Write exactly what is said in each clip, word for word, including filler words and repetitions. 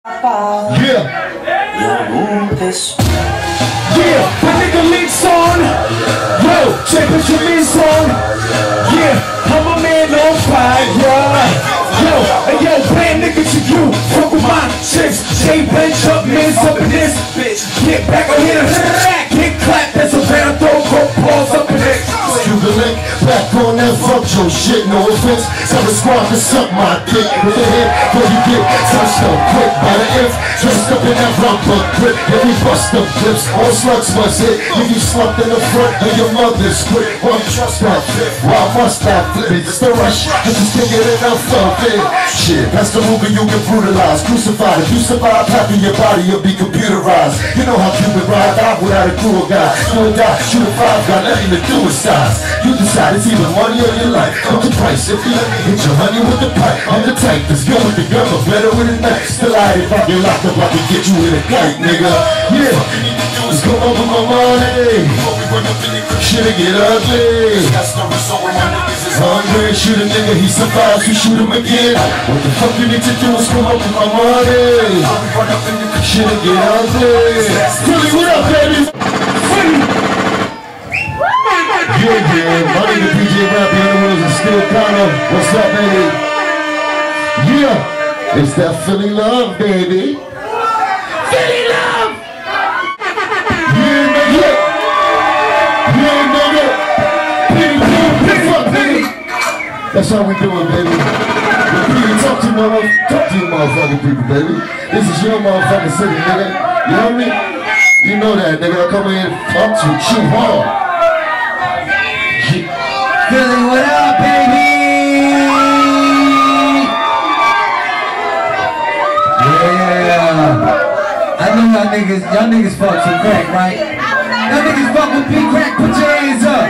Yeah. Yeah, the nigga links on. Yo, check what you mean song. Yeah, I'm a man on fire. Yo, hey yo, bad nigga to you. Fuck with my chicks. J bench up, man's up in this bitch. Get back on here, get clap. That's a round throw, go balls up in this. Cuban link, back on that fuck your shit, no offense. Tell the squad to suck my dick with the head, where you get touched up quick by the F. Dressed up in that rubber grip, and we bust up clips. All slugs must hit, if you slumped in the front of your mother's grip. Why trust that flip? Why must I flip it? It's the rush, I just can't get enough of it. Shit, that's the movie you get brutalized, crucified. If you survive, half of your body you'll be computerized. You know how Cupid ride out without a crew of guys. You will die, shoot a five, got nothing to do with size. You decide it's either money or your life. Come to price, if you let me hit your honey with the pipe. I'm the type that's good with the gun, but better with a knife. Still I if I get locked up, I can get you with a kite, nigga. Yeah, let's go over my money. Shit'll get ugly. Hungry, shoot a nigga, he survives, we shoot him again. What the fuck you need to do is come up with my money. Shit'll get ugly. Philly, what up, baby? Philly. Yeah, yeah, my nigga D J Rap in the wheels and still kind of. What's up, baby? Yeah, it's that Philly love, baby. Philly love! Yeah, nigga! Yeah, nigga! Philly love, what's up, baby? That's how we do it, baby. Repeat, talk to you, talk to you motherfucking people, baby. This is your motherfucking city, nigga. You know me? You know that, nigga. I come in and talk to you, shoot hard. Philly, what up, baby? Yeah. I know y'all niggas, y'all niggas fuck some crack, right? Y'all niggas fuck with P Crack, put your hands up.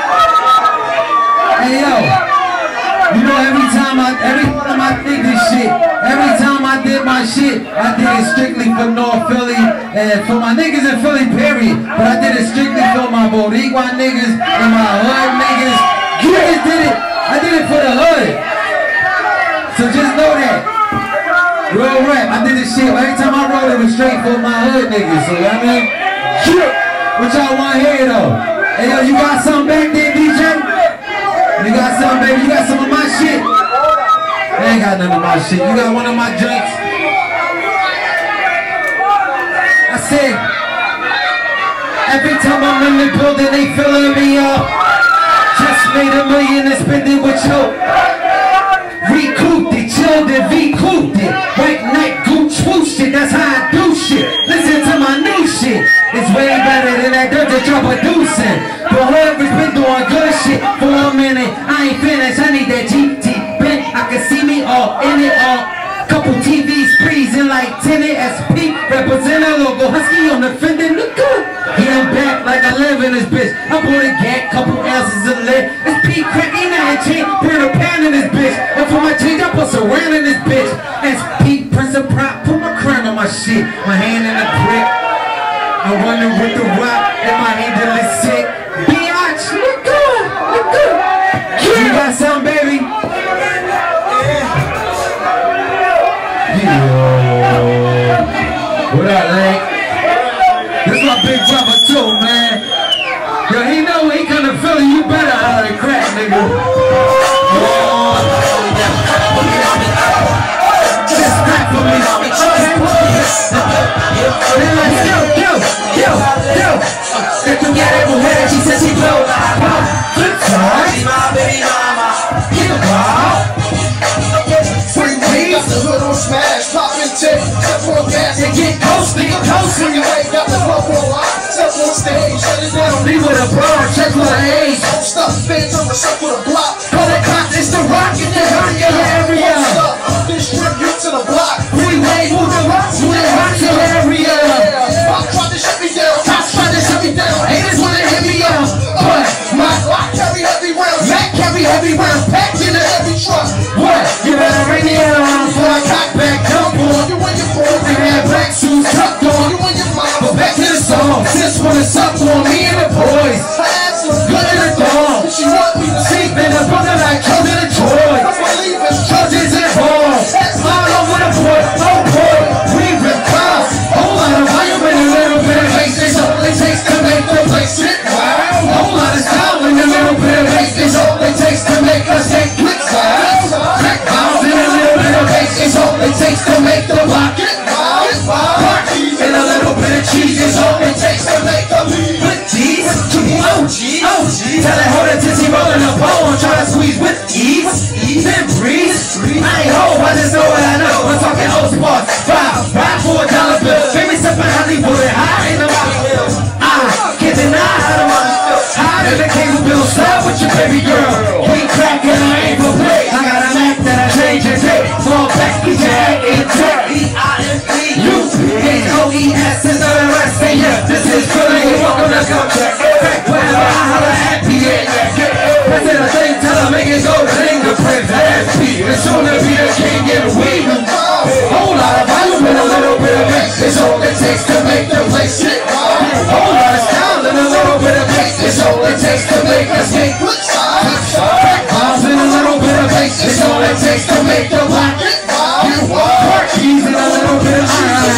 Hey yo, you know every time I, every time I did this shit, every time I did my shit, I did it strictly for North Philly and for my niggas in Philly, period. But I did it strictly for my Boricua niggas and my hood niggas. You niggas did it. I did it for the hood. So just know that. Real rap. I did this shit. Every time I wrote it was straight for my hood niggas. So you know what I mean? What y'all want here though? Hey yo, you got something back there, D J? You got something, baby? You got some of my shit? I ain't got none of my shit. You got one of my drinks? I said, every time I'm in the building, they filling me up. Just made a million and spend it with you. Recouped it, chilled it, recouped it. White night, gooch, swoosh it, that's how I do shit. Listen to my new shit. It's way better than that dirt that you're producing. But whoever's been doing good shit for a minute, I ain't finished, I need that G T bent. I can see me all in it all. Couple T Vs freezing like Tenet S P. Represent a logo, Husky on the fender, look good. He I'm back like I live in this bitch. I bought a gat, couple ounces of lead. It's P Crack, ain't nothing change. Put a pound in this bitch. And for my change, I put some round in this bitch. It's P Prince of Prop, put my crown on my shit. My hand in the grip. I'm running with the rock, and my angel is sick. Biatch, look good, look good. You got something, baby? Yeah. What up, Link? This my big brother too, man. Yo, he know he come to Philly, you better holler at Crack, nigga. Oh. Just crack for me. Then like, yo, yo, yo, yo. That you got it mujer, she said she blow. Good time. Baby mama. Get a ball. Free weed. The hood on smash, poppin' tick, step on gas and get coasting, coasting. You ain't got the flow for a while, step on stage, shut it down. Leave with a bar, check with an age. Stuff fans over, stuff with a block. Call it cops, it's the rock in the hurt your area. Distribute to the block. Freeway, move the rocks, move the rocks in the area. Pop tried to shut me down, cops tried to shut me down. Haters wanna hit me up, but my Glock carry heavy rounds, Mac carry heavy rounds, packed in a heavy truck. What? You better ring the alarm before I cock back, jump on. You and your boys, they had black shoes tucked on. You and your mom, but back to the song. Sis wanna suck on me and the boys. Her ass was good in the thong. She want me to sleep in the brother like children of toys. Charges and balls. Smile over the boy, oh boy. fake, that's me. Bombs and a little bit of bass, it's all it takes to make the block. Car keys and a little bit of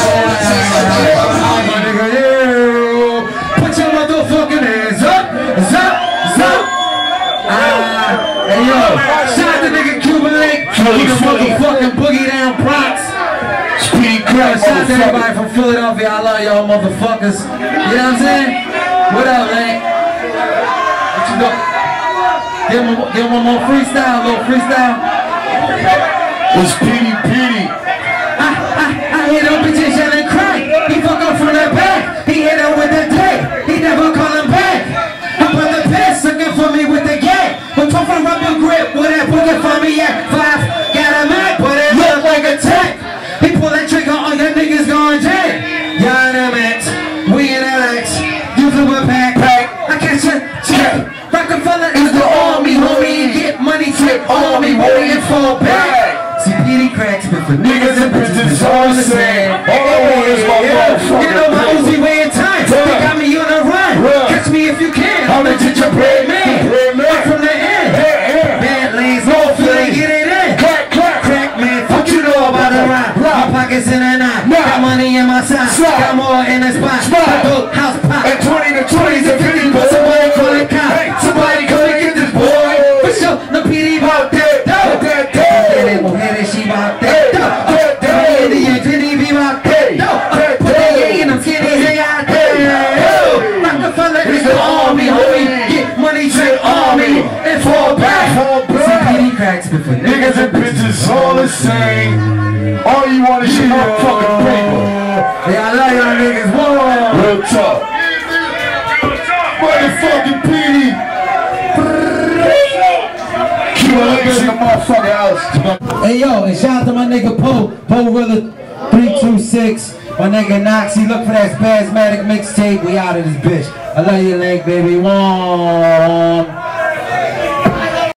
my nigga, you put your motherfucking hands up, up, up. Ah, hey yo, shout out to nigga Cuban Link, the motherfucking boogie down Bronx. Speedy Crack, shout out to everybody from Philadelphia. I love y'all motherfuckers. You know what I'm saying? What up, Link? What you doing? Give him, give him one more freestyle, a little freestyle. It's Petey Petey. I, I, I hear them bitches yelling crack. He fuck up from the back. He hit her with the dick. He never call him back. I put the piss looking for me with the gag. But come from rubber grip, where that looking for me at five. Got a Mac, but it look like a tech. He pull that trigger, all your niggas going jail. Y'all in them X, we in that X. Use it with pack, pack. I catch it, check. Rockefeller is the army, homie. Get money, trip army, waiting for back. See, Petey Cracks, but for niggas and bitches, it's all the same. All I want is my motherfucker. You know my Uzi way in time. They got me on the run. Catch me if you can. I'm the gingerbread man. Right from the end. Bad lanes, no feeling, get it in. Crack, crack, crack, man. Fuck you know about the rhyme. My pockets in a knot. Got money in my side. Got more in the spot. House pop. And twenty to twenties and fifty, but somebody call it cop. Somebody come and get this boy. For sure, no P D about that. She about that dope. The Indian didn't be about that dope. Put the A in them skinny hang out there. Rockefeller is the army, homie. Get money, trade army, and fall back. See Petey Cracks, but for niggas and bitches all the same. All you want is your motherfucking paper. Yeah, I love y'all niggas. Whoa. Real talk. Motherfucking Petey. Hey yo, and shout out to my nigga Poe, Poe Rilla three two six, my nigga Noxy, look for that Spasmatic mixtape, we out of this bitch. I love you, Link, baby. One.